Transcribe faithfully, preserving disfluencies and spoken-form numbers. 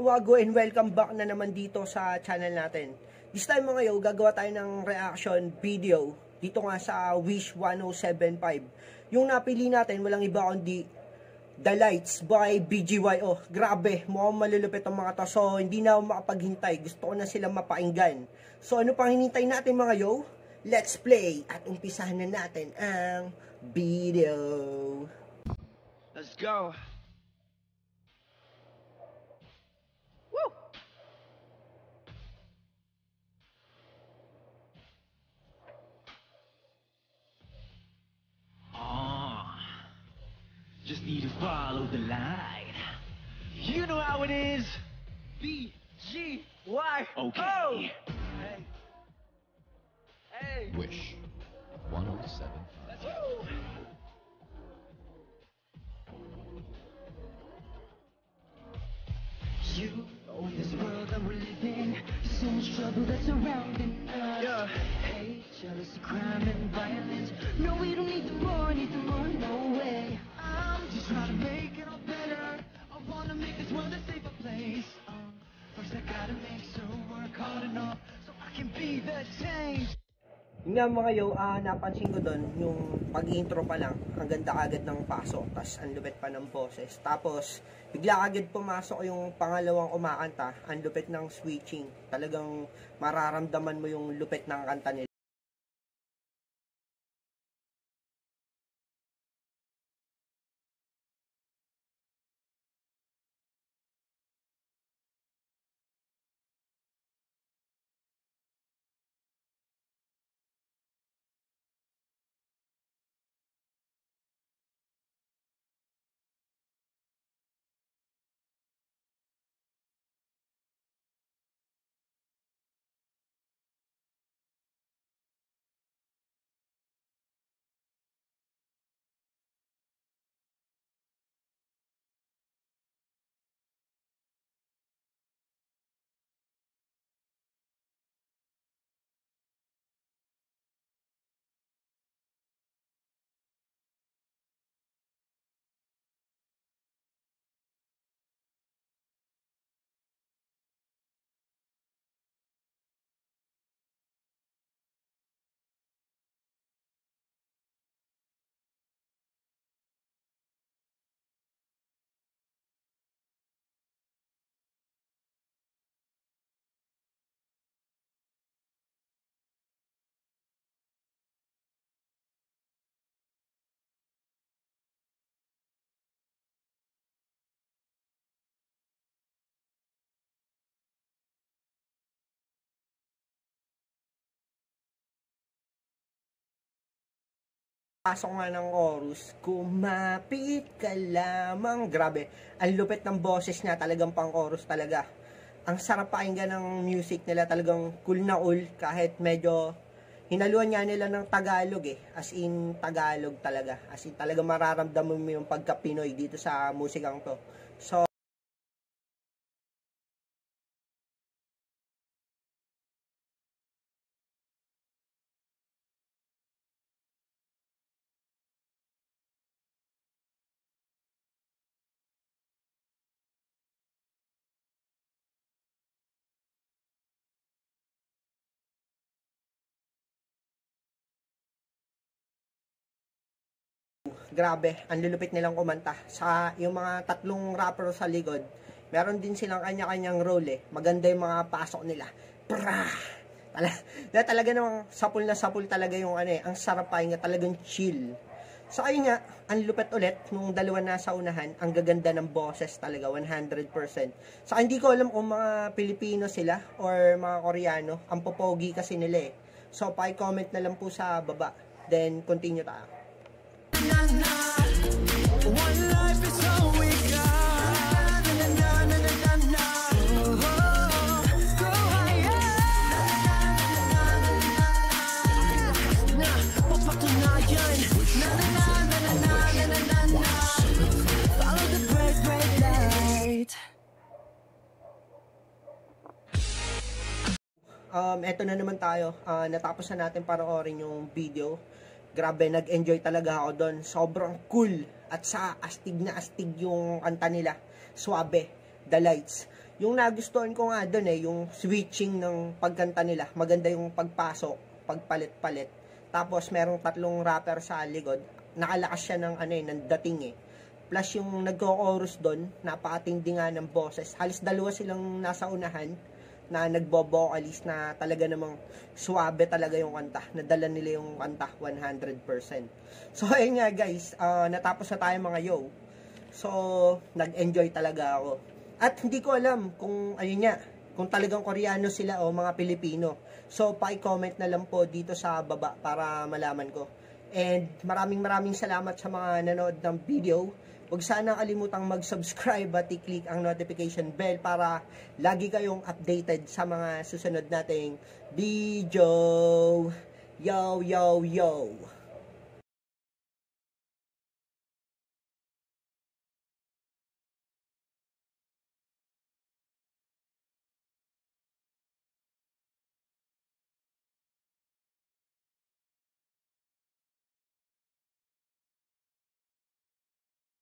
Wago and welcome back na naman dito sa channel natin. This time mga yo, gagawa tayo ng reaction video dito nga sa Wish one oh seven five. Yung napili natin, walang iba kundi The Lights by B G Y O. Grabe, mukhang malulupit ang mga to. So, hindi na ako makapaghintay. Gusto ko na silang mapakinggan. So, ano pang hinintay natin mga yo? Let's play at umpisahan na natin ang video. Let's go. Just need to follow the line. You know how it is. B G Y O. Okay. Hey. Hey. Wish one oh seven. Let's go. You know in this world that we're living, so much trouble that's surrounding us. Yeah. Hate, jealousy, crime, and violence. No, we don't need the more, need the more, no way. I'm just trying to make it all better. I wanna make this world a safer place. Um, first I gotta make sure work hard enough so I can be the change. Yung nga mga yo, uh, napansin ko doon, yung pag-intro pa lang, ang ganda agad ng pasok, tas ang lupit pa ng boses. Tapos, bigla agad pumasok yung pangalawang kumakanta, ang lupit ng switching. Talagang mararamdaman mo yung lupit ng kanta nila. Pasok nga ng chorus, kumapit ka lamang. Grabe, ang lupit ng boses niya, talagang pang chorus talaga. Ang sarap pakinggan ng music nila, talagang cool na cool. Kahit medyo hinaluan nga nila ng Tagalog eh. As in Tagalog talaga. As in talaga mararamdaman mo yung pagka-Pinoy dito sa musikang to. So, grabe, ang lulupit nilang kumanta. Sa yung mga tatlong rapper sa likod, meron din silang kanya-kanyang role eh. Maganda yung mga pasok nila. Pra! Talaga, talaga namang sapul na sapul talaga yung ano eh. Ang sarap pakinggan, talagang chill. So ayun nga, ang lupit ulit nung dalawa na sa unahan. Ang gaganda ng boses talaga, one hundred percent. So hindi ko alam kung mga Pilipino sila or mga Koreano. Ang popogi kasi nila eh. So paki-comment na lang po sa baba. Then continue tayo. One life is all we got. Na, na, na, na, na, na. Oh, go higher. Na, papatunayan. Na, na, na, na, na, na, na, na, na. Follow the bright, bright light. Um, eto na naman tayo. Uh, natapos na natin panoorin yung video. Grabe, nag-enjoy talaga ako doon. Sobrang cool. At sa astig na astig yung kanta nila. Suabe, The Lights. yung nagustuhan ko nga doon eh, yung switching ng pagkanta nila. Maganda yung pagpasok, pagpalit-palit. Tapos merong tatlong rapper sa likod. Nakalakas siya ng ano eh, ng dating eh. Plus yung nagko-chorus doon, napakatindi nga ng boses. Halos dalawa silang nasa unahan na nagbo-vocalist na talaga namang suabe talaga yung kanta. Nadala nila yung kanta one hundred percent. So ayun nga guys, uh, natapos na tayo mga yo. So nag-enjoy talaga ako. At hindi ko alam kung ayun nga, kung talagang Koreano sila o mga Pilipino. So pa-comment na lang po dito sa baba para malaman ko. And maraming maraming salamat sa mga nanood ng video. Huwag sana kalimutang mag-subscribe at i-click ang notification bell para lagi kayong updated sa mga susunod nating video. Yo, yo, yo!